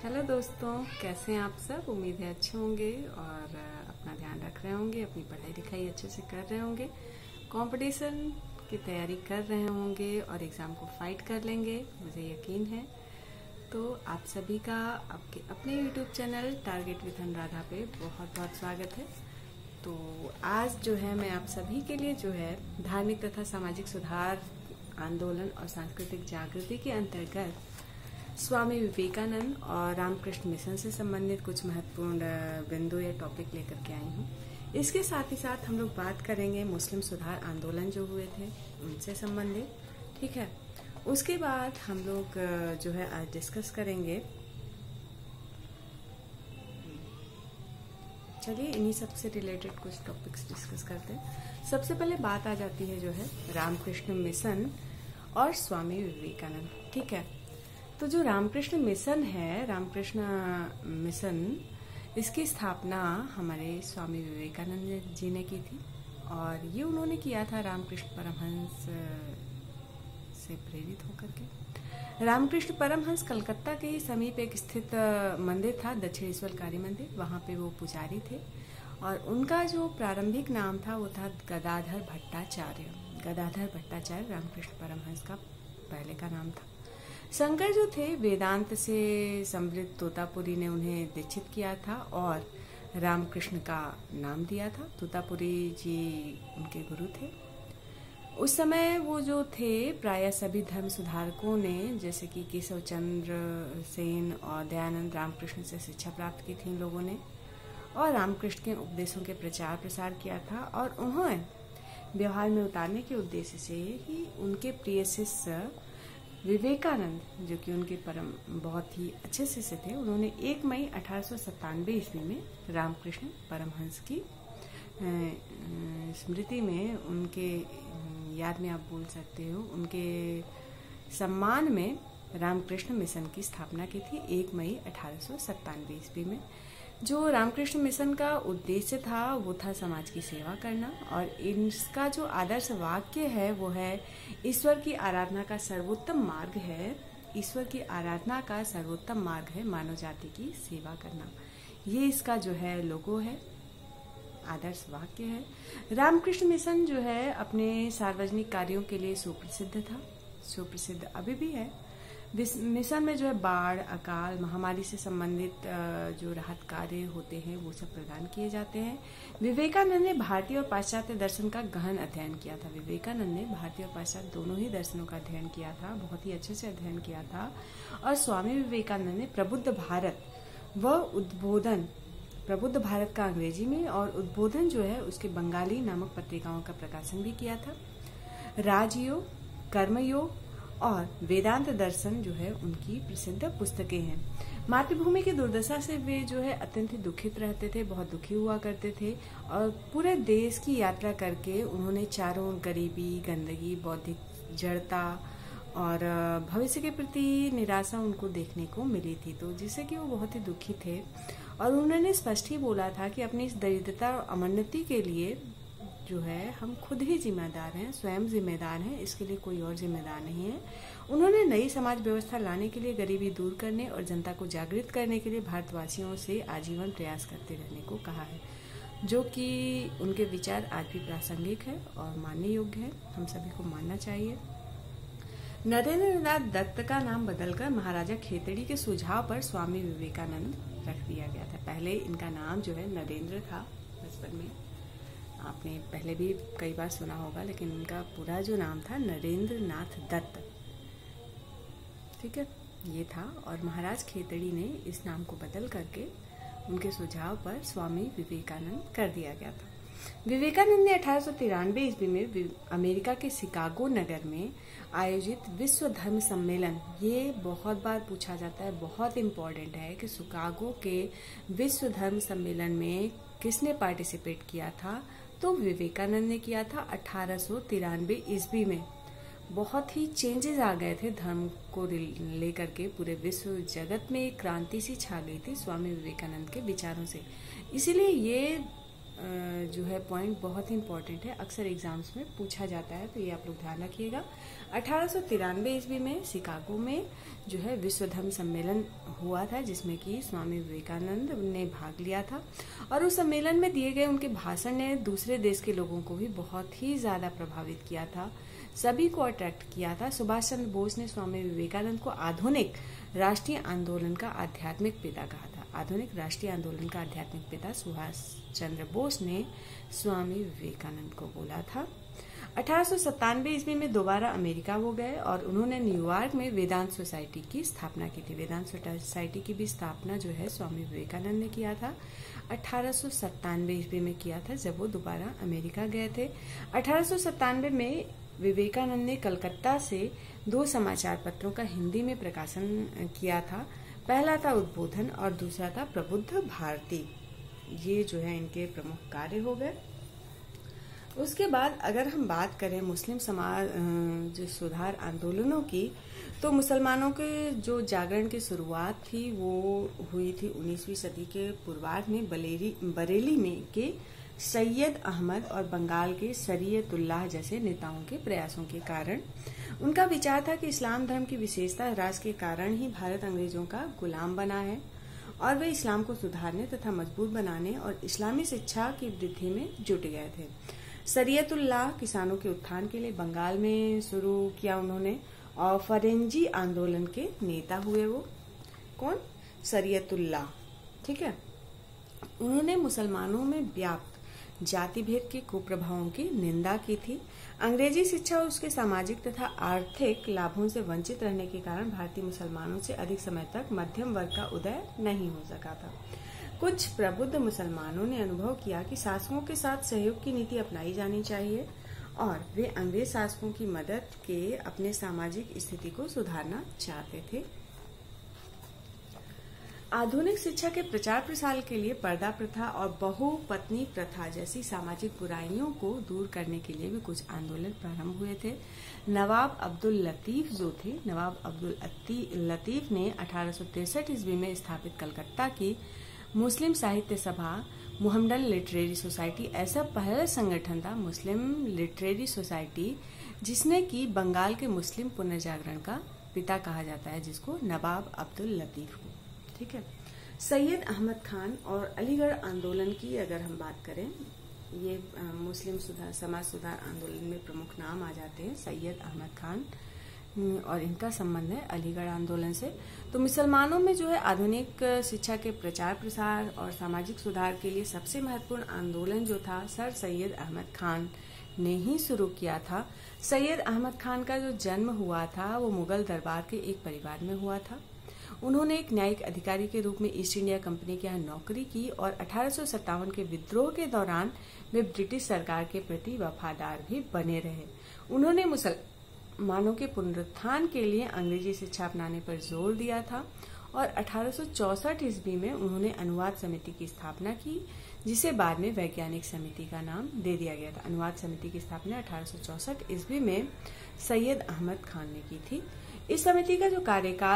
Hello दोस्तों, कैसे हैं आप सब। उम्मीद है अच्छे होंगे और अपना ध्यान रख रहे होंगे, अपनी पढ़ाई लिखाई अच्छे से कर रहे होंगे, कंपटीशन की तैयारी कर रहे होंगे और एग्ज़ाम को फाइट कर लेंगे, मुझे यकीन है। तो आप सभी का आपके अपने YouTube channel target with Anuradha पे बहुत बहुत स्वागत है। तो आज जो है मैं आप सभी के लिए जो है धार्मिक तथा सामाजिक सुधार आंदोलन और सांस्कृतिक जागृति के अंतर्गत स्वामी विवेकानंद और रामकृष्ण मिशन से संबंधित कुछ महत्वपूर्ण बिंदु या टॉपिक लेकर के आई हूँ। इसके साथ ही साथ हम लोग बात करेंगे मुस्लिम सुधार आंदोलन जो हुए थे उनसे संबंधित, ठीक है। उसके बाद हम लोग जो है आज डिस्कस करेंगे, चलिए इन्हीं सबसे रिलेटेड कुछ टॉपिक्स डिस्कस करते हैं। सबसे पहले बात आ जाती है जो है रामकृष्ण मिशन और स्वामी विवेकानंद, ठीक है। तो जो रामकृष्ण मिशन है, रामकृष्ण मिशन, इसकी स्थापना हमारे स्वामी विवेकानंद जी ने की थी और ये उन्होंने किया था रामकृष्ण परमहंस से प्रेरित होकर के। रामकृष्ण परमहंस कलकत्ता के ही समीप एक स्थित मंदिर था, दक्षिणेश्वरकारी मंदिर, वहाँ पे वो पुजारी थे और उनका जो प्रारंभिक नाम था वो था गदाधर भट्टाचार्य। गदाधर भट्टाचार्य रामकृष्ण परमहंस का पहले का नाम था। शंकर जो थे वेदांत से समृद्ध तोतापुरी ने उन्हें दीक्षित किया था और रामकृष्ण का नाम दिया था। तोतापुरी जी उनके गुरु थे। उस समय वो जो थे प्रायः सभी धर्म सुधारकों ने, जैसे कि केशव चंद्र सेन और दयानंद रामकृष्ण से शिक्षा प्राप्त की थी इन लोगों ने और रामकृष्ण के उपदेशों के प्रचार प्रसार किया था और उन्हें व्यवहार में उतारने के उद्देश्य से ही उनके प्रिय शिष्य विवेकानंद, जो कि उनके परम बहुत ही अच्छे शिष्य थे, उन्होंने 1 मई 1897 ईस्वी में रामकृष्ण परमहंस की स्मृति में, उनके याद में आप बोल सकते हो, उनके सम्मान में रामकृष्ण मिशन की स्थापना की थी 1 मई 1897 ईस्वी में। जो रामकृष्ण मिशन का उद्देश्य था वो था समाज की सेवा करना और इसका जो आदर्श वाक्य है वो है ईश्वर की आराधना का सर्वोत्तम मार्ग है, ईश्वर की आराधना का सर्वोत्तम मार्ग है मानव जाति की सेवा करना। ये इसका जो है लोगो है, आदर्श वाक्य है। रामकृष्ण मिशन जो है अपने सार्वजनिक कार्यों के लिए सुप्रसिद्ध था, सुप्रसिद्ध अभी भी है। मिशन में जो है बाढ़, अकाल, महामारी से संबंधित जो राहत कार्य होते हैं वो सब प्रदान किए जाते हैं। विवेकानंद ने भारतीय और पाश्चात्य दर्शन का गहन अध्ययन किया था। विवेकानंद ने भारतीय और पाश्चात्य दोनों ही दर्शनों का अध्ययन किया था, बहुत ही अच्छे से अध्ययन किया था। और स्वामी विवेकानंद ने प्रबुद्ध भारत व उद्बोधन, प्रबुद्ध भारत का अंग्रेजी में और उद्बोधन जो है उसके बंगाली नामक पत्रिकाओं का प्रकाशन भी किया था। राजयोग, कर्मयोग और वेदांत दर्शन जो है उनकी प्रसिद्ध पुस्तकें हैं। मातृभूमि की दुर्दशा से वे जो है अत्यंत दुखित रहते थे, बहुत दुखी हुआ करते थे और पूरे देश की यात्रा करके उन्होंने चारों ओर गरीबी, गंदगी, बौद्धिक जड़ता और भविष्य के प्रति निराशा उनको देखने को मिली थी, तो जिससे कि वो बहुत ही दुखी थे और उन्होंने स्पष्ट ही बोला था कि अपनी इस दरिद्रता और अवनति के लिए जो है हम खुद ही जिम्मेदार हैं, स्वयं जिम्मेदार हैं, इसके लिए कोई और जिम्मेदार नहीं है। उन्होंने नई समाज व्यवस्था लाने के लिए, गरीबी दूर करने और जनता को जागृत करने के लिए भारतवासियों से आजीवन प्रयास करते रहने को कहा है, जो कि उनके विचार आज भी प्रासंगिक है और मानने योग्य है, हम सभी को मानना चाहिए। नरेंद्र नाथ दत्त का नाम बदलकर महाराजा खेतड़ी के सुझाव पर स्वामी विवेकानंद रख दिया गया था। पहले इनका नाम जो है नरेंद्र था, बचपन में आपने पहले भी कई बार सुना होगा, लेकिन उनका पूरा जो नाम था नरेंद्र नाथ दत्त, ठीक है, ये था। और महाराज खेतड़ी ने इस नाम को बदल करके उनके सुझाव पर स्वामी विवेकानंद कर दिया गया था। विवेकानंद ने 1893 ईस्वी में अमेरिका के शिकागो नगर में आयोजित विश्व धर्म सम्मेलन, ये बहुत बार पूछा जाता है, बहुत इम्पोर्टेंट है कि शिकागो के विश्व धर्म सम्मेलन में किसने पार्टिसिपेट किया था, तो विवेकानंद ने किया था 1893 ईस्वी में। बहुत ही चेंजेस आ गए थे धर्म को लेकर के, पूरे विश्व जगत में एक क्रांति सी छा गई थी स्वामी विवेकानंद के विचारों से। इसीलिए ये जो है पॉइंट बहुत ही इम्पोर्टेंट है, अक्सर एग्जाम्स में पूछा जाता है, तो ये आप लोग ध्यान रखिएगा। 1893 ईस्वी में शिकागो में जो है विश्व धर्म सम्मेलन हुआ था, जिसमें कि स्वामी विवेकानंद ने भाग लिया था, और उस सम्मेलन में दिए गए उनके भाषण ने दूसरे देश के लोगों को भी बहुत ही ज्यादा प्रभावित किया था, सभी को अट्रैक्ट किया था। सुभाष चंद्र बोस ने स्वामी विवेकानंद को आधुनिक राष्ट्रीय आंदोलन का आध्यात्मिक पिता कहा था। आधुनिक राष्ट्रीय आंदोलन का आध्यात्मिक पिता सुभाष चंद्र बोस ने स्वामी विवेकानंद को बोला था। 1897 ईस्वी में दोबारा अमेरिका वो गए और उन्होंने न्यूयॉर्क में वेदांत सोसाइटी की स्थापना की थी। वेदांत सोसाइटी की भी स्थापना जो है स्वामी विवेकानंद ने किया था। 1897 ईस्वी में किया था, जब वो दोबारा अमेरिका गए थे। 1897 में विवेकानंद ने कलकत्ता से 2 समाचार पत्रों का हिंदी में प्रकाशन किया था। पहला था उद्बोधन और दूसरा था प्रबुद्ध भारती। ये जो है इनके प्रमुख कार्य हो गए। उसके बाद अगर हम बात करें मुस्लिम समाज जो सुधार आंदोलनों की, तो मुसलमानों के जो जागरण की शुरुआत थी वो हुई थी 19वीं सदी के पूर्वार्ध में बरेली में के सैयद अहमद और बंगाल के शरीयतुल्लाह जैसे नेताओं के प्रयासों के कारण। उनका विचार था कि इस्लाम धर्म की विशेषता राज के कारण ही भारत अंग्रेजों का गुलाम बना है, और वे इस्लाम को सुधारने तथा मजबूत बनाने और इस्लामी शिक्षा की वृद्धि में जुट गए थे। शरीयतुल्लाह किसानों के उत्थान के लिए बंगाल में शुरू किया उन्होंने, और फरेंजी आंदोलन के नेता हुए वो। कौन? शरीयतुल्लाह। ठीक है। उन्होंने मुसलमानों में व्याप्त जाति भेद के कुप्रभावों की निंदा की थी। अंग्रेजी शिक्षा और उसके सामाजिक तथा आर्थिक लाभों से वंचित रहने के कारण भारतीय मुसलमानों से अधिक समय तक मध्यम वर्ग का उदय नहीं हो सका था। कुछ प्रबुद्ध मुसलमानों ने अनुभव किया कि शासकों के साथ सहयोग की नीति अपनाई जानी चाहिए, और वे अंग्रेज शासकों की मदद के अपने सामाजिक स्थिति को सुधारना चाहते थे। आधुनिक शिक्षा के प्रचार प्रसार के लिए पर्दा प्रथा और बहुपत्नी प्रथा जैसी सामाजिक बुराइयों को दूर करने के लिए भी कुछ आंदोलन प्रारंभ हुए थे। नवाब अब्दुल लतीफ जो थे, नवाब अब्दुल लतीफ ने 1863 ईस्वी में स्थापित कलकत्ता की मुस्लिम साहित्य सभा मुहम्मदन लिटरेरी सोसाइटी ऐसा पहला संगठन था, मुस्लिम लिटरेरी सोसाइटी, जिसने की बंगाल के मुस्लिम पुनर्जागरण का पिता कहा जाता है, जिसको नवाब अब्दुल लतीफ को। ठीक है। सैयद अहमद खान और अलीगढ़ आंदोलन की अगर हम बात करें, ये मुस्लिम समाज सुधार आंदोलन में प्रमुख नाम आ जाते हैं, सैयद अहमद खान, और इनका संबंध है अलीगढ़ आंदोलन से। तो मुसलमानों में जो है आधुनिक शिक्षा के प्रचार प्रसार और सामाजिक सुधार के लिए सबसे महत्वपूर्ण आंदोलन जो था सर सैयद अहमद खान ने ही शुरू किया था। सैयद अहमद खान का जो जन्म हुआ था वो मुगल दरबार के एक परिवार में हुआ था। उन्होंने एक न्यायिक अधिकारी के रूप में ईस्ट इंडिया कंपनी के यहाँ नौकरी की, और 1857 के विद्रोह के दौरान वे ब्रिटिश सरकार के प्रति वफादार भी बने रहे। उन्होंने मुसलमानों के पुनरुत्थान के लिए अंग्रेजी शिक्षा अपनाने पर जोर दिया था, और 1864 ईस्वी में उन्होंने अनुवाद समिति की स्थापना की, जिसे बाद में वैज्ञानिक समिति का नाम दे दिया गया था। अनुवाद समिति की स्थापना 1864 ईस्वी में सैयद अहमद खान ने की थी। इस समिति का जो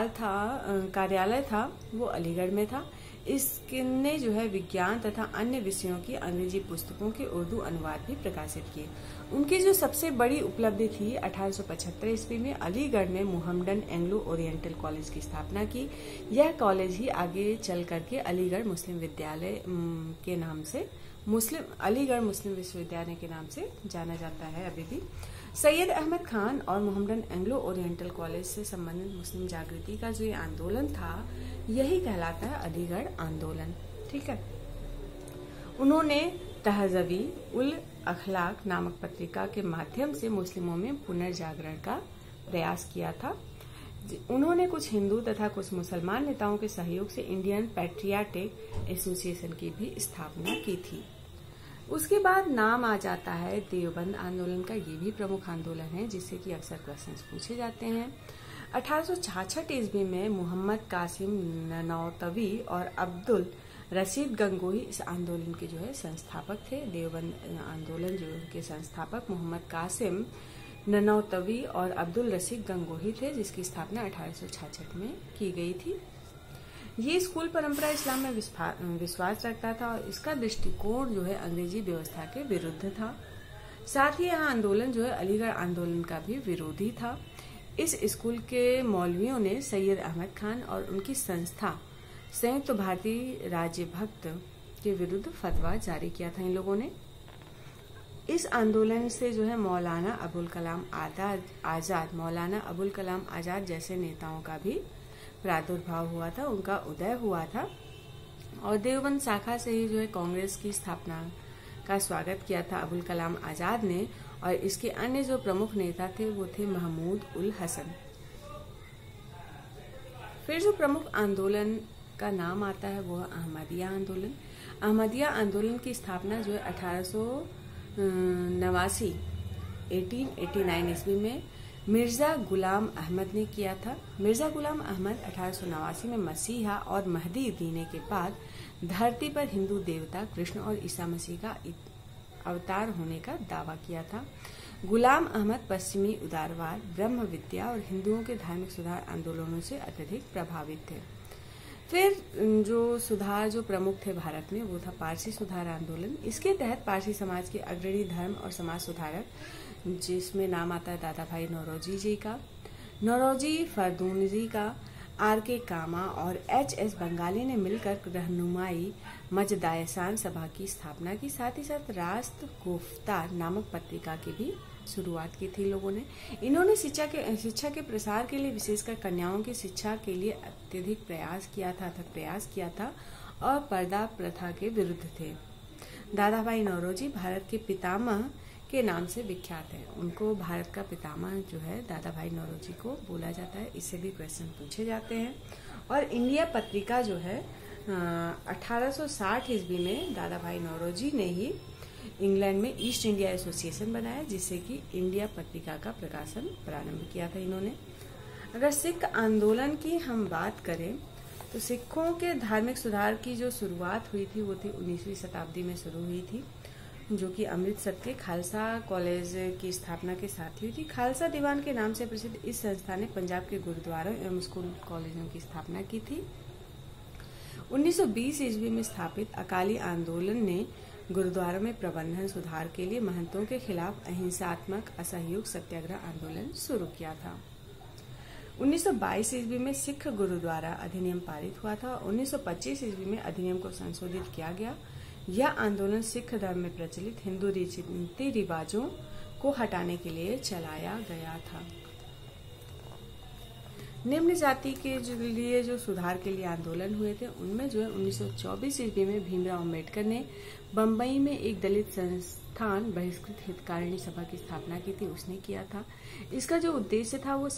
कार्यालय था वो अलीगढ़ में था। इसने जो है विज्ञान तथा अन्य विषयों की अंग्रेजी पुस्तकों के उर्दू अनुवाद भी प्रकाशित किए। उनकी जो सबसे बड़ी उपलब्धि थी 1875 ईस्वी में अलीगढ़ में मुहम्मदन एंग्लो ओरिएंटल कॉलेज की स्थापना की। यह कॉलेज ही आगे चल करके अलीगढ़ मुस्लिम विद्यालय के नाम से अलीगढ़ मुस्लिम विश्वविद्यालय के नाम से जाना जाता है अभी भी। सैयद अहमद खान और मुहम्मदन एंग्लो ओरिएंटल कॉलेज से संबंधित मुस्लिम जागृति का जो ये आंदोलन था यही कहलाता है अलीगढ़ आंदोलन। ठीक है। उन्होंने तहज़वी उल अखलाक नामक पत्रिका के माध्यम से मुस्लिमों में पुनर्जागरण का प्रयास किया था। उन्होंने कुछ हिंदू तथा कुछ मुसलमान नेताओं के सहयोग से इंडियन पैट्रियाटिक एसोसिएशन की भी स्थापना की थी। उसके बाद नाम आ जाता है देवबंद आंदोलन का। ये भी प्रमुख आंदोलन है जिससे कि अक्सर क्वेश्चंस पूछे जाते हैं। 1866 ईस्वी में मोहम्मद कासिम ननौतवी और अब्दुल रशीद गंगोही इस आंदोलन के जो है संस्थापक थे। देवबंद आंदोलन जो के संस्थापक मोहम्मद कासिम ननौतवी और अब्दुल रशीद गंगोही थे, जिसकी स्थापना 1866 में की गई थी। ये स्कूल परंपरा इस्लाम में विश्वास रखता था और इसका दृष्टिकोण जो है अंग्रेजी व्यवस्था के विरुद्ध था। साथ ही यहाँ आंदोलन जो है अलीगढ़ आंदोलन का भी विरोधी था। इस स्कूल के मौलवियों ने सैयद अहमद खान और उनकी संस्था संयुक्त भारतीय राज्य भक्त के विरुद्ध फतवा जारी किया था इन लोगों ने। इस आंदोलन से जो है मौलाना अबुल कलाम आजाद जैसे नेताओं का भी प्रादुर्भाव हुआ था, उनका उदय हुआ था। और देवबंद शाखा से ही जो है कांग्रेस की स्थापना का स्वागत किया था अबुल कलाम आजाद ने। और इसके अन्य जो प्रमुख नेता थे वो थे महमूद उल हसन। फिर जो प्रमुख आंदोलन का नाम आता है वो अहमदिया आंदोलन। अहमदिया आंदोलन की स्थापना जो है 1889 ईस्वी में मिर्जा गुलाम अहमद ने किया था। मिर्जा गुलाम अहमद 1889 में मसीहा और महदी दीने के बाद धरती पर हिंदू देवता कृष्ण और ईसा मसीह का अवतार होने का दावा किया था। गुलाम अहमद पश्चिमी उदारवाद, ब्रह्म विद्या और हिंदुओं के धार्मिक सुधार आंदोलनों से अत्यधिक प्रभावित थे। फिर जो प्रमुख थे भारत में वो था पारसी सुधार आंदोलन। इसके तहत पारसी समाज के अग्रणी धर्म और समाज सुधारक, जिसमें नाम आता है दादा भाई नौरोजी जी का, नौरोजी फरदूनजी का, R.K. कामा और H.S. बंगाली ने मिलकर रहनुमाई मजदायसान सभा की स्थापना की। साथ ही साथ रास्त गुफ्तार नामक पत्रिका की भी शुरुआत की थी लोगों ने। इन्होंने शिक्षा के प्रसार के लिए, विशेषकर कन्याओं की शिक्षा के लिए अत्यधिक प्रयास किया था और पर्दा प्रथा के विरुद्ध थे। दादा भाई नौरोजी भारत के पितामह के नाम से विख्यात है। उनको भारत का पितामह जो है दादा भाई नौरोजी को बोला जाता है। इससे भी क्वेश्चन पूछे जाते हैं। और इंडिया पत्रिका जो है 1860 ईस्वी में दादा भाई नौरोजी ने ही इंग्लैंड में ईस्ट इंडिया एसोसिएशन बनाया, जिससे कि इंडिया पत्रिका का प्रकाशन प्रारंभ किया था इन्होंने। अगर सिख आंदोलन की हम बात करें तो सिखों के धार्मिक सुधार की जो शुरुआत हुई थी वो थी 19वीं शताब्दी में शुरू हुई थी, जो कि अमृतसर के खालसा कॉलेज की स्थापना के साथ हुई थी। खालसा दीवान के नाम से प्रसिद्ध इस संस्था ने पंजाब के गुरुद्वारों एवं स्कूल कॉलेजों की स्थापना की थी। 1920 ईस्वी में स्थापित अकाली आंदोलन ने गुरुद्वारों में प्रबंधन सुधार के लिए महंतों के खिलाफ अहिंसात्मक असहयोग सत्याग्रह आंदोलन शुरू किया था। 1922 ईस्वी में सिख गुरुद्वारा अधिनियम पारित हुआ था। 1925 ईस्वी में अधिनियम को संशोधित किया गया। यह आंदोलन सिख धर्म में प्रचलित हिंदू रीति रिवाजों को हटाने के लिए चलाया गया था। निम्न जाति के लिए जो सुधार के लिए आंदोलन हुए थे उनमें जो है 1924 ईस्वी में भीमराव अम्बेडकर ने बम्बई में एक दलित संस्थान बहिष्कृत हितकारिणी सभा की स्थापना की थी, उसने किया था। इसका जो उद्देश्य था वो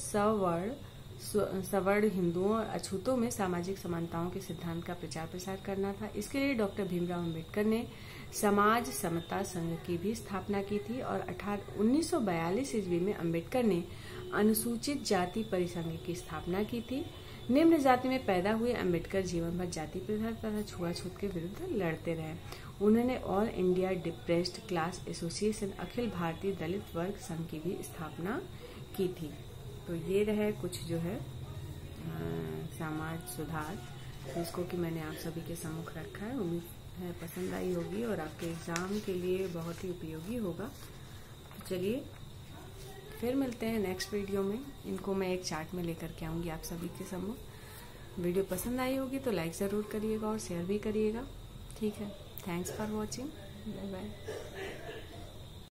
सवर्ण हिंदुओं और अछूतों में सामाजिक समानताओं के सिद्धांत का प्रचार प्रसार करना था। इसके लिए डॉक्टर भीमराव अम्बेडकर ने समाज समता संघ की भी स्थापना की थी। और 1942 ईस्वी में अम्बेडकर ने अनुसूचित जाति परिसंघ की स्थापना की थी। निम्न जाति में पैदा हुए अम्बेडकर जीवन भर जाति प्रथा तथा छुआछूत के विरुद्ध लड़ते रहे। उन्होंने All India Depressed Class Association, Akhil Bharatiya Dalit वर्ग संघ की भी स्थापना की थी। तो ये रहे कुछ जो है समाज सुधार, जिसको कि मैंने आप सभी के सम्मुख रखा है। उम्मीद है पसंद आई होगी और आपके एग्जाम के लिए बहुत ही उपयोगी होगा। तो चलिए फिर मिलते हैं नेक्स्ट वीडियो में। इनको मैं एक चार्ट में लेकर के आऊंगी आप सभी के सम्मुख। वीडियो पसंद आई होगी तो लाइक ज़रूर करिएगा और शेयर भी करिएगा। ठीक है, thanks for watching, bye bye.